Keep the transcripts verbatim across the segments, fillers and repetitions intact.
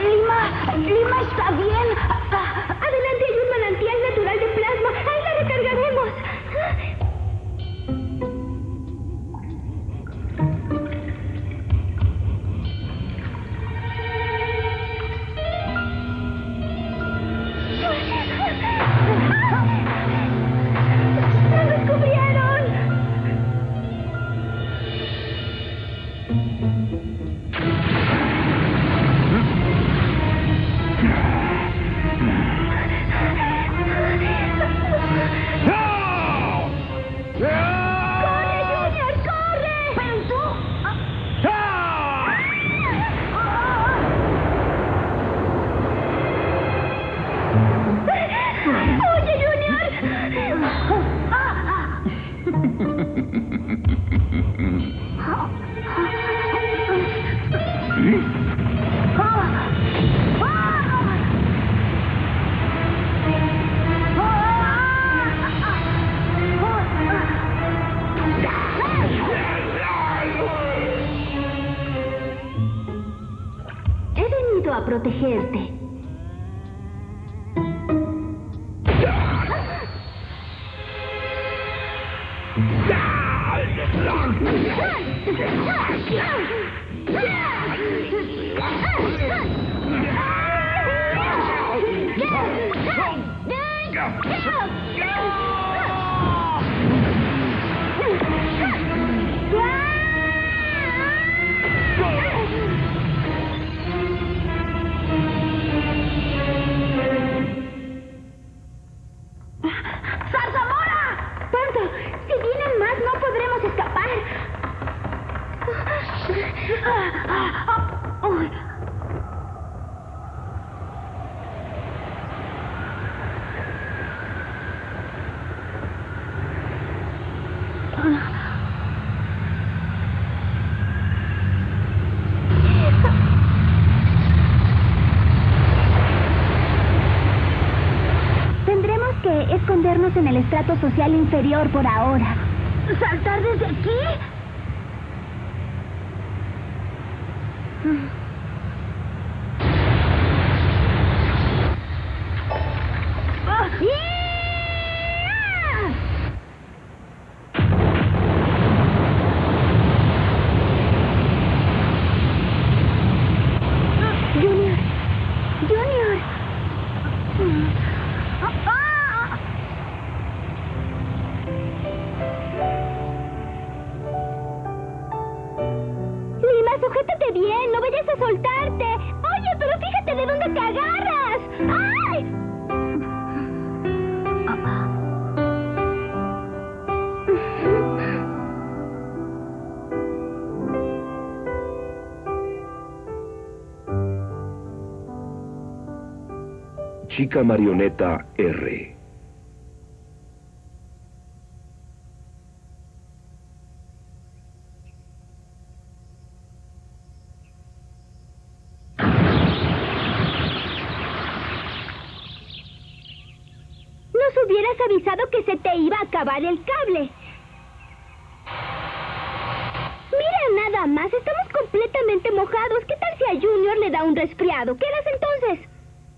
Lima, Lima está bien. Adelante hay un manantial natural de plasma. Ahí la recargaremos. ¡Nos descubrieron! He venido a protegerte. ¡Zarzamora! ¡Tonto! Si vienen más, no podremos escapar. Tendremos que escondernos en el estrato social inferior por ahora. ¿Saltar desde aquí? Junior, Junior. Lima, sujétate bien, no vayas a soltarte. Oye, pero fíjate de dónde te agarras. ¡Ay! Chica Marioneta R. Nos hubieras avisado que se te iba a acabar el cable. Mira nada más, estamos completamente mojados. ¿Qué tal si a Junior le da un resfriado? ¿Qué harás entonces?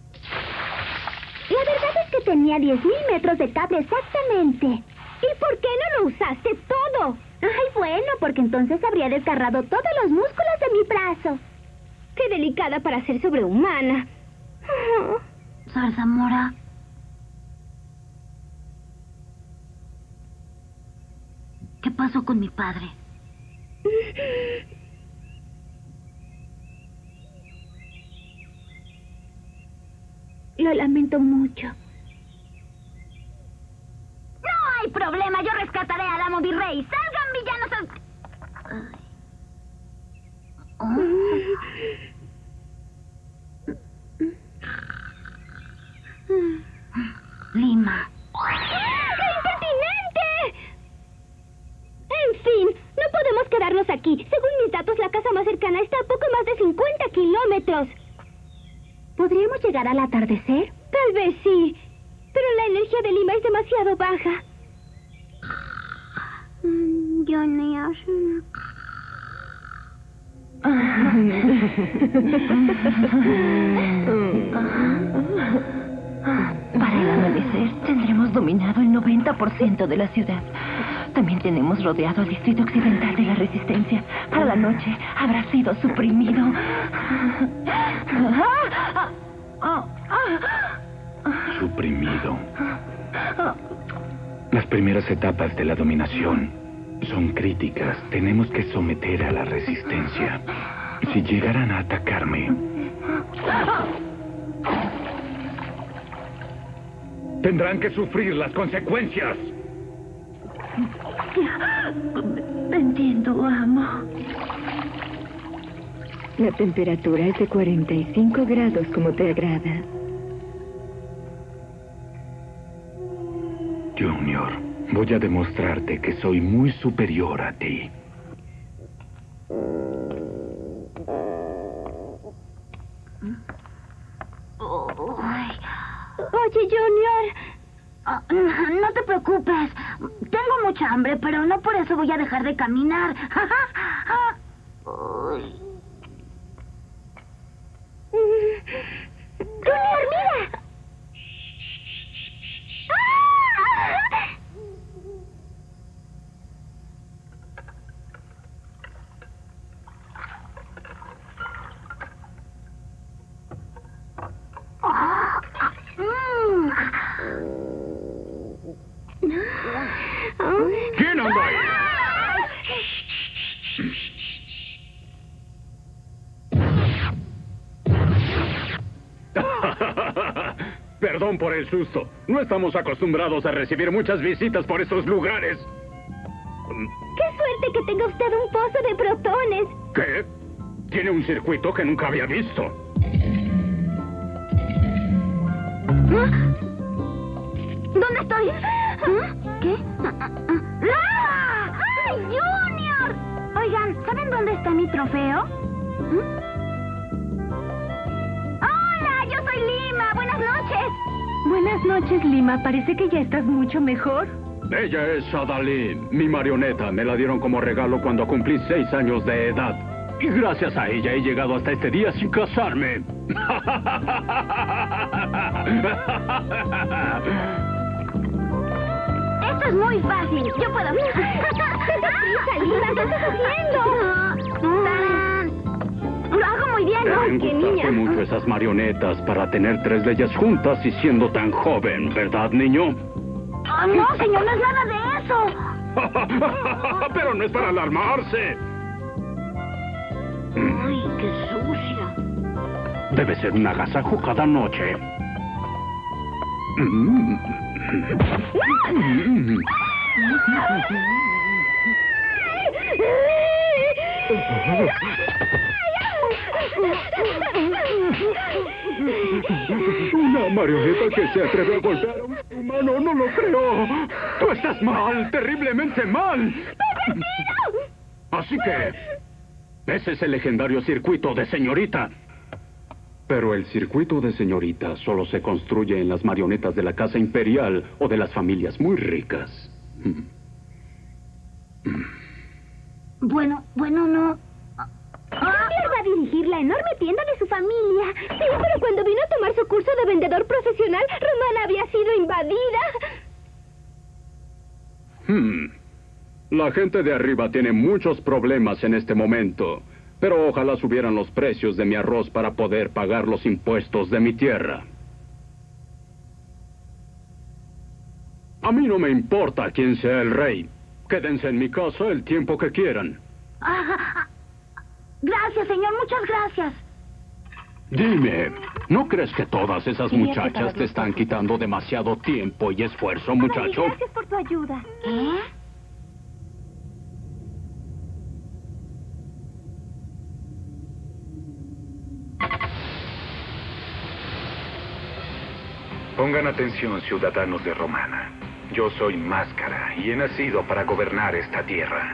La verdad es que tenía diez mil metros de cable exactamente. ¿Y por qué no lo usaste todo? Ay, bueno, porque entonces habría desgarrado todos los músculos de mi brazo. Qué delicada para ser sobrehumana. Zarzamora. ¿Qué pasó con mi padre? Lo lamento mucho. No hay problema, yo rescataré al amo virrey. ¡Salgan, villanos! Oh. Lima. ¡Qué impertinente! En fin, no podemos quedarnos aquí. Según mis datos, la casa más cercana está a poco más de cincuenta kilómetros. ¿Podríamos llegar al atardecer? Tal vez sí, pero la energía de Lima es demasiado baja. Junior. Para el amanecer tendremos dominado el noventa por ciento de la ciudad. También tenemos rodeado al distrito occidental de la Resistencia. Para la noche habrá sido suprimido. Suprimido. Las primeras etapas de la dominación son críticas. Tenemos que someter a la Resistencia. Si llegaran a atacarme, tendrán que sufrir las consecuencias. Entiendo, amo. La temperatura es de cuarenta y cinco grados, como te agrada. Junior, voy a demostrarte que soy muy superior a ti. Oye, Junior. Ah, no te preocupes. Tengo mucha hambre, pero no por eso voy a dejar de caminar. Junior, mira. ¿Quién anda ahí? Perdón por el susto. No estamos acostumbrados a recibir muchas visitas por estos lugares. ¡Qué suerte que tenga usted un pozo de protones! ¿Qué? Tiene un circuito que nunca había visto. ¿Dónde estoy? ¿Qué? ¡Ah! ¡Ay, Junior! Oigan, ¿saben dónde está mi trofeo? ¡Hola! Yo soy Lima. Buenas noches. Buenas noches, Lima. Parece que ya estás mucho mejor. Ella es Adalyn, mi marioneta. Me la dieron como regalo cuando cumplí seis años de edad. Y gracias a ella he llegado hasta este día sin casarme. Esto es muy fácil. Yo puedo. ¡Prisa, Lima! ¿Qué estás haciendo? ¡Tarán! Lo hago muy bien, ¿no? Deben ¡Qué gustarte niña! mucho esas marionetas para tener tres de ellas juntas y siendo tan joven, ¿verdad, niño? Oh, no, señor, no es nada de eso. Pero no es para alarmarse. Ay, qué sucia. Debe ser un agasajo cada noche. Una marioneta que se atreve a golpear a un humano, no lo creo. Tú estás mal, terriblemente mal. Así que, ese es el legendario circuito de señorita. Pero el circuito de señorita solo se construye en las marionetas de la casa imperial o de las familias muy ricas. Bueno, bueno, no. Junior va a dirigir la enorme tienda de su familia. Sí, pero cuando vino a tomar su curso de vendedor profesional, Romana había sido invadida. Hmm. La gente de arriba tiene muchos problemas en este momento. Pero ojalá subieran los precios de mi arroz para poder pagar los impuestos de mi tierra. A mí no me importa quién sea el rey. Quédense en mi casa el tiempo que quieran. Ah, gracias, señor, muchas gracias. Dime, ¿no crees que todas esas muchachas te están quitando demasiado tiempo y esfuerzo, muchacho? Gracias por tu ayuda. ¿Qué? Pongan atención, ciudadanos de Romana. Yo soy Máscara y he nacido para gobernar esta tierra.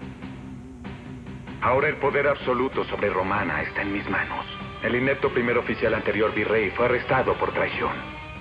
Ahora el poder absoluto sobre Romana está en mis manos. El inepto primer oficial anterior virrey fue arrestado por traición.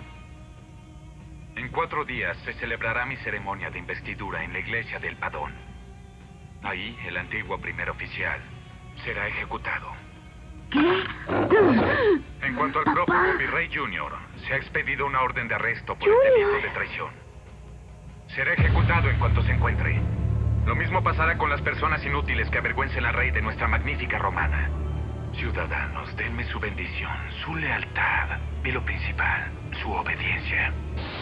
En cuatro días se celebrará mi ceremonia de investidura en la iglesia del Padón. Ahí, el antiguo primer oficial será ejecutado. ¿Qué? En cuanto al Papá. prófugo Virrey Junior, se ha expedido una orden de arresto por el delito de traición. Será ejecutado en cuanto se encuentre. Lo mismo pasará con las personas inútiles que avergüencen al rey de nuestra magnífica romana. Ciudadanos, denme su bendición, su lealtad y lo principal, su obediencia.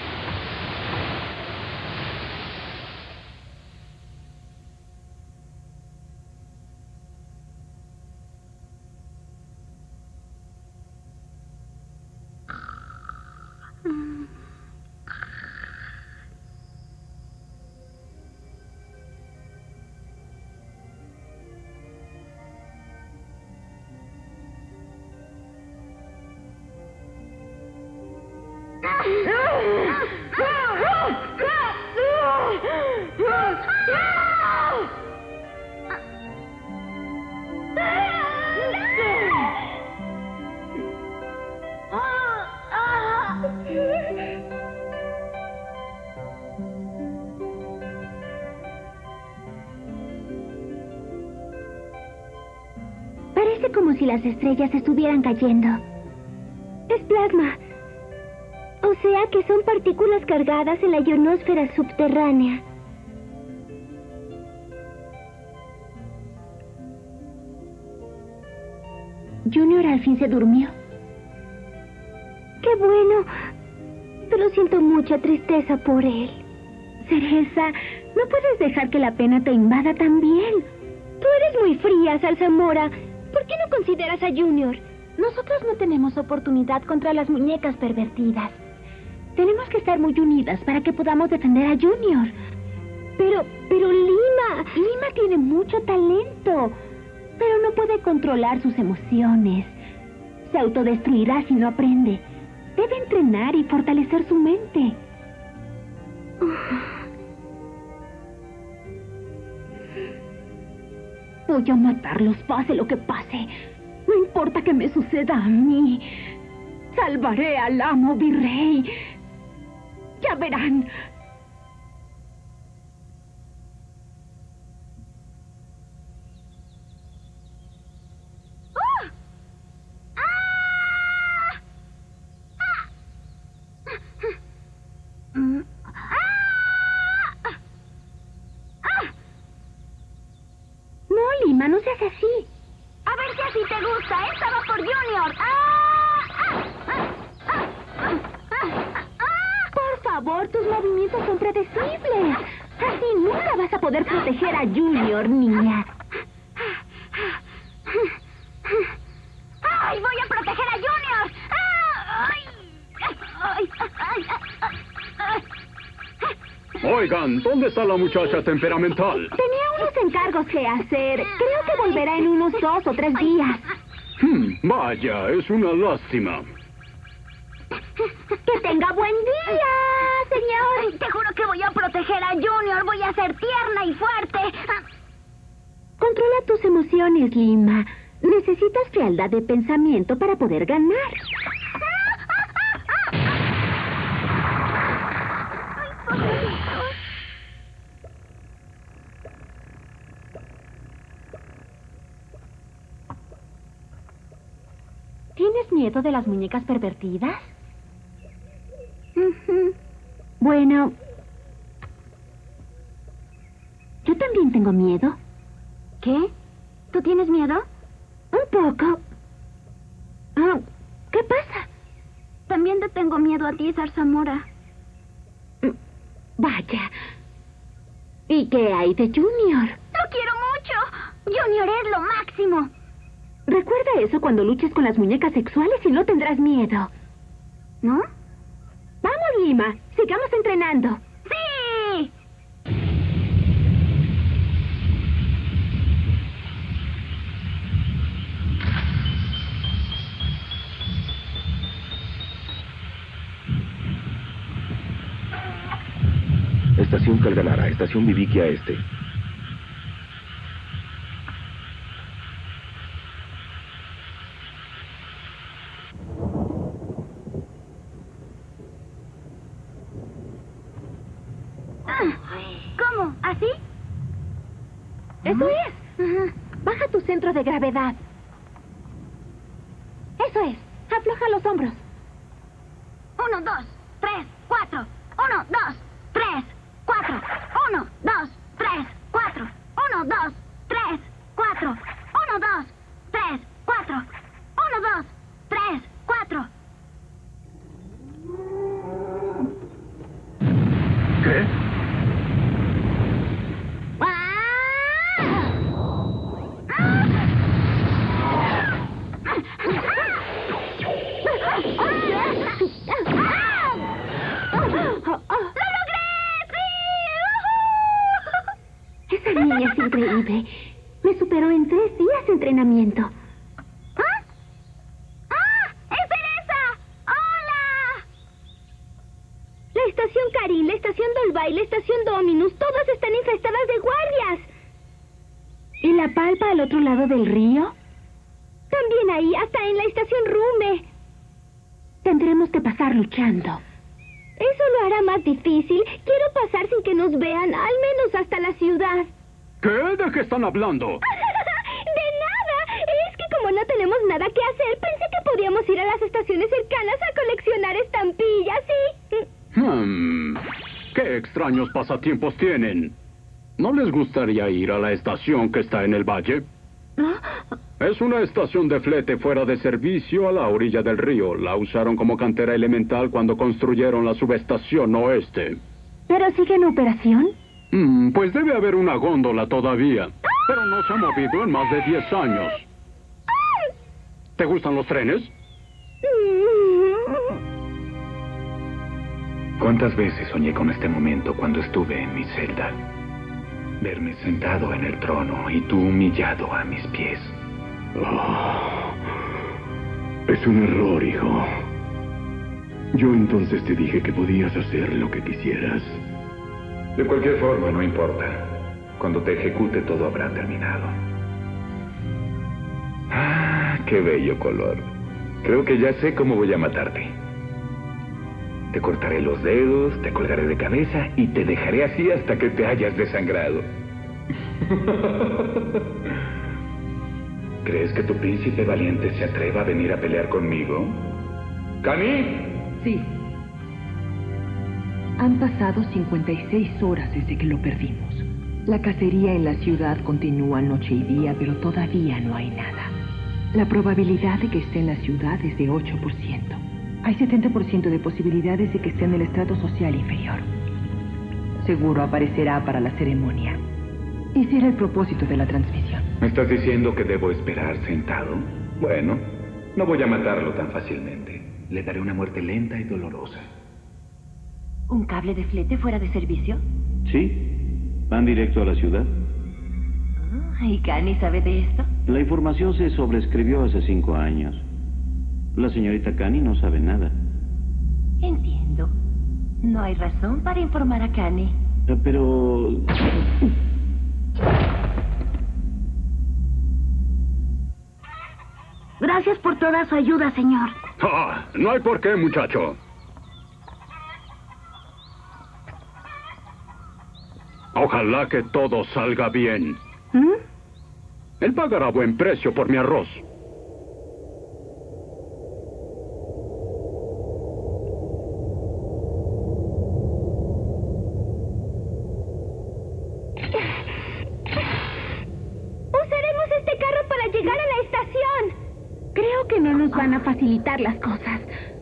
Parece como si las estrellas estuvieran cayendo. Es plasma. O sea que son partículas cargadas en la ionosfera subterránea. Junior al fin se durmió. ¡Qué bueno! Pero siento mucha tristeza por él. Cereza, no puedes dejar que la pena te invada también. Tú eres muy fría, Salsamora. ¿Por qué no consideras a Junior? Nosotros no tenemos oportunidad contra las muñecas pervertidas. Tenemos que estar muy unidas para que podamos defender a Junior. Pero, pero Lima... Lima tiene mucho talento, pero no puede controlar sus emociones. Se autodestruirá si no aprende. Debe entrenar y fortalecer su mente. Voy a matarlos, pase lo que pase. No importa que me suceda a mí. Salvaré al amo virrey. Ya verán. No, Lima, no seas así. A ver si así te gusta. Esta va por Junior. ¡Ah! ¡Ah! ¡Ah! ¡Ah! ¡Ah! ¡Ah! Por favor, tus movimientos son predecibles. Así nunca vas a poder proteger a Junior, niña. ¡Ay, voy a proteger a Junior! ¡Ay! ¡Ay! ¡Ay! ¡Ay! Oigan, ¿dónde está la muchacha temperamental? Tenía unos encargos que hacer. Creo que volverá en unos dos o tres días. Hmm, vaya, es una lástima. ¡Que tenga buen día, señor! Te juro que voy a proteger a Junior. Voy a ser tierna y fuerte. Controla tus emociones, Lima. Necesitas frialdad de pensamiento para poder ganar. ¿Tienes miedo de las muñecas pervertidas? Ujú. Bueno, yo también tengo miedo. ¿Qué? ¿Tú tienes miedo? Un poco. Ah, ¿qué pasa? También te tengo miedo a ti, Zarzamora. Mm, Vaya. ¿Y qué hay de Junior? ¡Lo quiero mucho! Junior es lo máximo. Recuerda eso cuando luches con las muñecas sexuales y no tendrás miedo. ¿No? Vamos, Lima. Sigamos entrenando. ¡Sí! Estación Calganara, estación Viviquia Este. ¿Cómo? ¿Así? Eso es. Baja tu centro de gravedad. Eso es. Afloja los hombros. Uno, dos, tres, cuatro. Uno, dos, tres, cuatro. Uno, dos, tres, cuatro. Uno, dos, tres, cuatro. Uno, dos, tres, cuatro. Uno, dos, tres, cuatro. ¿Qué? Esa niña es increíble. Me superó en tres días de entrenamiento. ¿Ah? ¡Ah! ¡Es Teresa! ¡Hola! La estación Karin, la estación Dolby, la estación Dominus, todas están infestadas de guardias. ¿Y la palpa al otro lado del río? También ahí, hasta en la estación Rume. Tendremos que pasar luchando. Eso lo hará más difícil. Quiero pasar sin que nos vean, al menos hasta la ciudad. ¿Qué? ¿De qué están hablando? ¡De nada! Es que como no tenemos nada que hacer, pensé que podíamos ir a las estaciones cercanas a coleccionar estampillas, ¿sí? Hmm. ¿Qué extraños pasatiempos tienen? ¿No les gustaría ir a la estación que está en el valle? Es una estación de flete fuera de servicio a la orilla del río. La usaron como cantera elemental cuando construyeron la subestación oeste. ¿Pero sigue en operación? Mm, pues debe haber una góndola todavía. Pero no se ha movido en más de diez años. ¿Te gustan los trenes? ¿Cuántas veces soñé con este momento cuando estuve en mi celda? Verme sentado en el trono y tú humillado a mis pies. Oh, es un error, hijo. Yo entonces te dije que podías hacer lo que quisieras. De cualquier forma, no importa. Cuando te ejecute, todo habrá terminado. Ah, qué bello color. Creo que ya sé cómo voy a matarte. Te cortaré los dedos, te colgaré de cabeza y te dejaré así hasta que te hayas desangrado. ¿Crees que tu príncipe valiente se atreva a venir a pelear conmigo? ¿Cani? Sí. Han pasado cincuenta y seis horas desde que lo perdimos. La cacería en la ciudad continúa noche y día, pero todavía no hay nada. La probabilidad de que esté en la ciudad es de ocho por ciento. Hay setenta por ciento de posibilidades de que esté en el estrato social inferior. Seguro aparecerá para la ceremonia. Ese era el propósito de la transmisión. ¿Me estás diciendo que debo esperar sentado? Bueno, no voy a matarlo tan fácilmente. Le daré una muerte lenta y dolorosa. ¿Un cable de flete fuera de servicio? Sí, van directo a la ciudad. ¿Y Cani sabe de esto? La información se sobreescribió hace cinco años. La señorita Cani no sabe nada. Entiendo. No hay razón para informar a Cani. Pero... Gracias por toda su ayuda, señor. Ah, no hay por qué, muchacho. Ojalá que todo salga bien. ¿Mm? Él pagará buen precio por mi arroz. Usaremos este carro para llegar a la estación. Creo que no nos van a facilitar las cosas.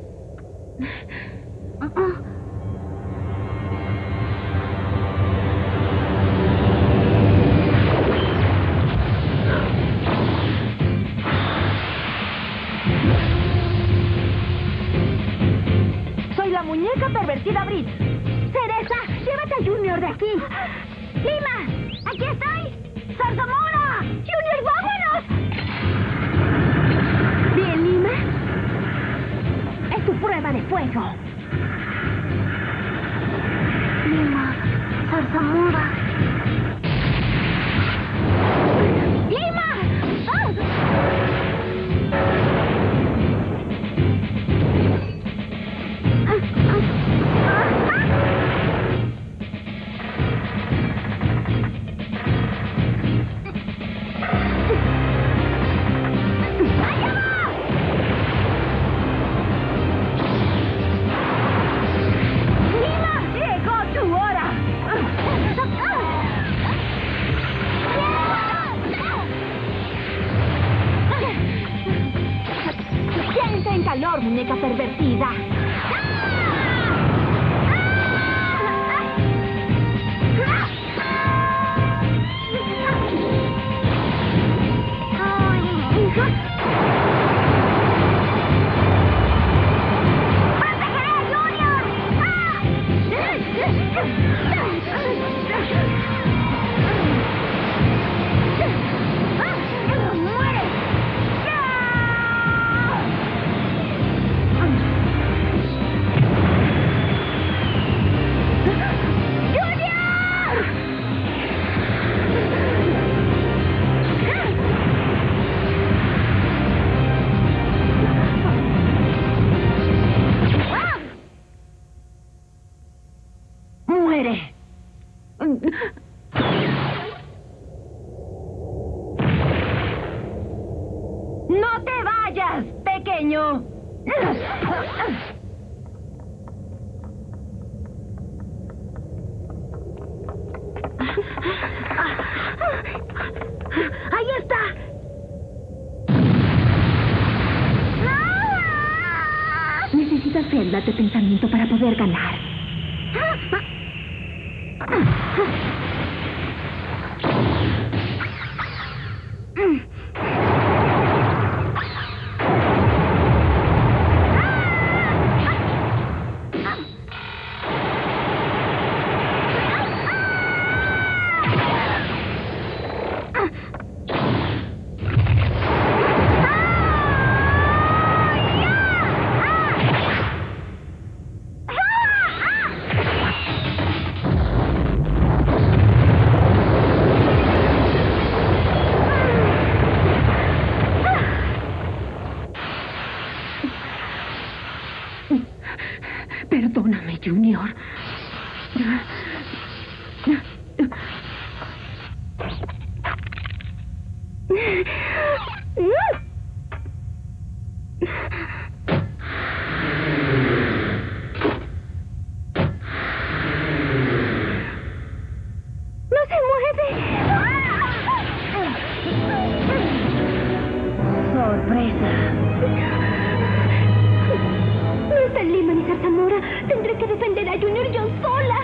Soy la muñeca pervertida Brit. Teresa, llévate a Junior de aquí. Lima, aquí estoy. Zarzamora. Junior, vámonos. Bien, Lima. Es tu prueba de fuego. Lima, Zarzamora. ¡Lima! ¡Ah! en calor, muñeca pervertida. ¡No te vayas, pequeño! ¡Ahí está! Necesitas celdas de pensamiento para poder ganar. Perdóname, Junior. ¡No se mueve! ¡Sorpresa! No está Lima ni Zarzamora. Tendré que defender a Junior yo sola.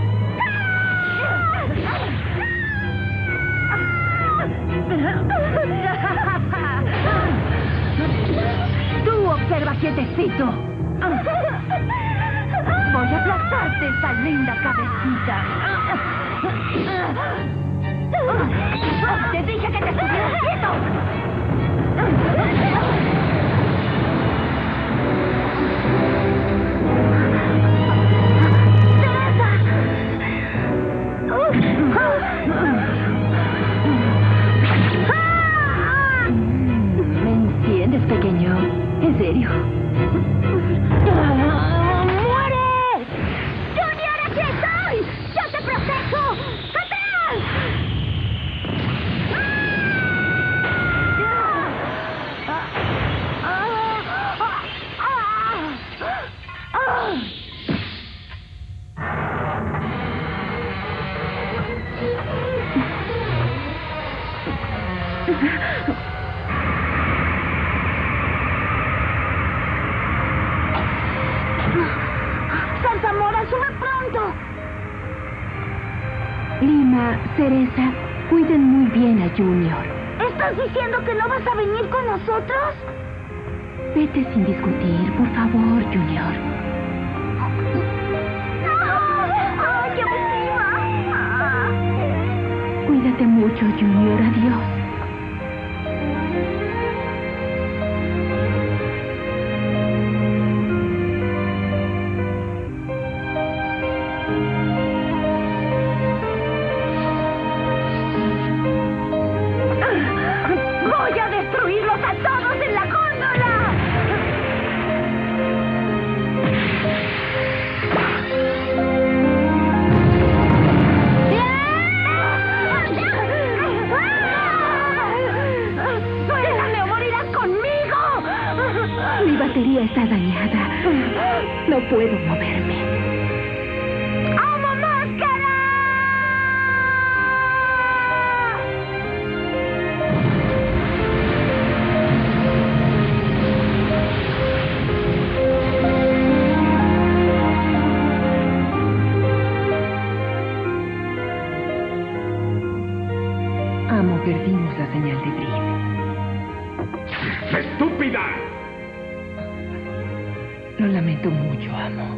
Tú observa quietecito. Voy a aplastarte esa linda cabecita. Te dije que te estuvieras quieto. ¿Me entiendes, pequeño? ¿En serio? ¡Muere! ¡Junior, aquí estoy! ¡Yo te protejo! ¡Atrás! ¡Zarzamora, sube pronto! Lima, Cereza, cuiden muy bien a Junior. ¿Estás diciendo que no vas a venir con nosotros? Vete sin discutir, por favor, Junior. ¡Ay, qué emotiva! Cuídate mucho, Junior. Adiós. ¡Voy a destruirlos a todos en la góndola! ¡Suéltame o morirás conmigo! Mi batería está dañada. No puedo moverme. ¡Amo máscara! ¡Estúpida! Lo lamento mucho, amo.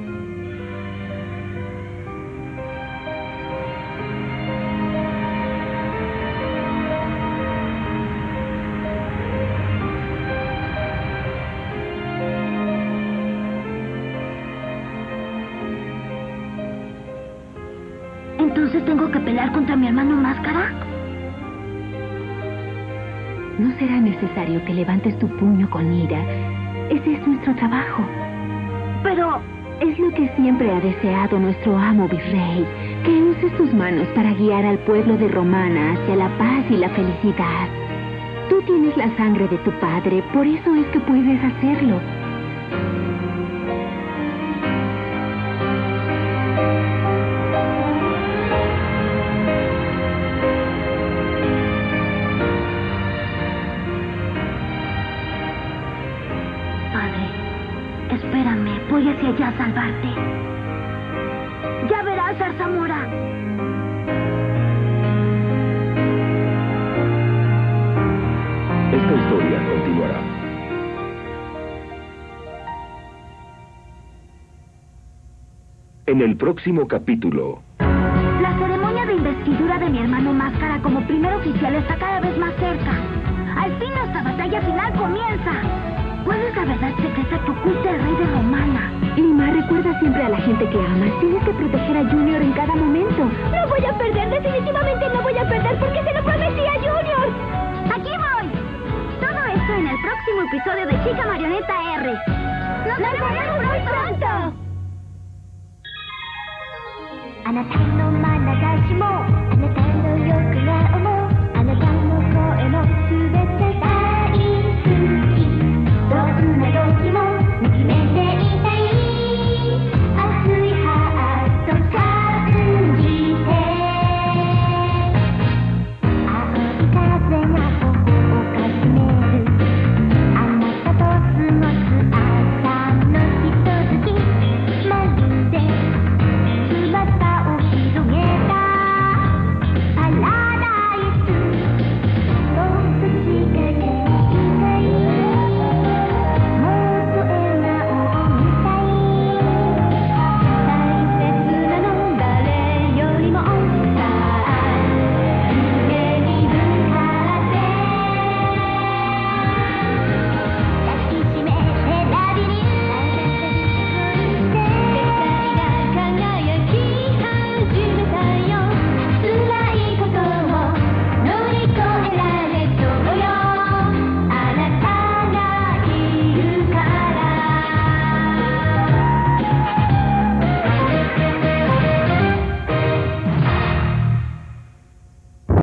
¿Entonces tengo que pelear contra mi hermano Máscara? No será necesario que levantes tu puño con ira. Ese es nuestro trabajo. Pero... Es lo que siempre ha deseado nuestro amo virrey, que uses tus manos para guiar al pueblo de Romana hacia la paz y la felicidad. Tú tienes la sangre de tu padre, por eso es que puedes hacerlo. Espérame, voy hacia allá a salvarte. Ya verás, Zarzamora. Esta historia continuará. En el próximo capítulo. La ceremonia de investidura de mi hermano Máscara como primer oficial está cada vez más cerca. Al fin nuestra batalla final comienza. ¿Cuál es la verdad secreta que oculta el rey de Romana? Lima, recuerda siempre a la gente que amas. Tienes que proteger a Junior en cada momento. No voy a perder, definitivamente no voy a perder porque se lo prometí a Junior. ¡Aquí voy! Todo esto en el próximo episodio de Chica Marioneta R. ¡Nos vemos muy pronto! あなたの眼差しもあなたの欲が思うあなたの声も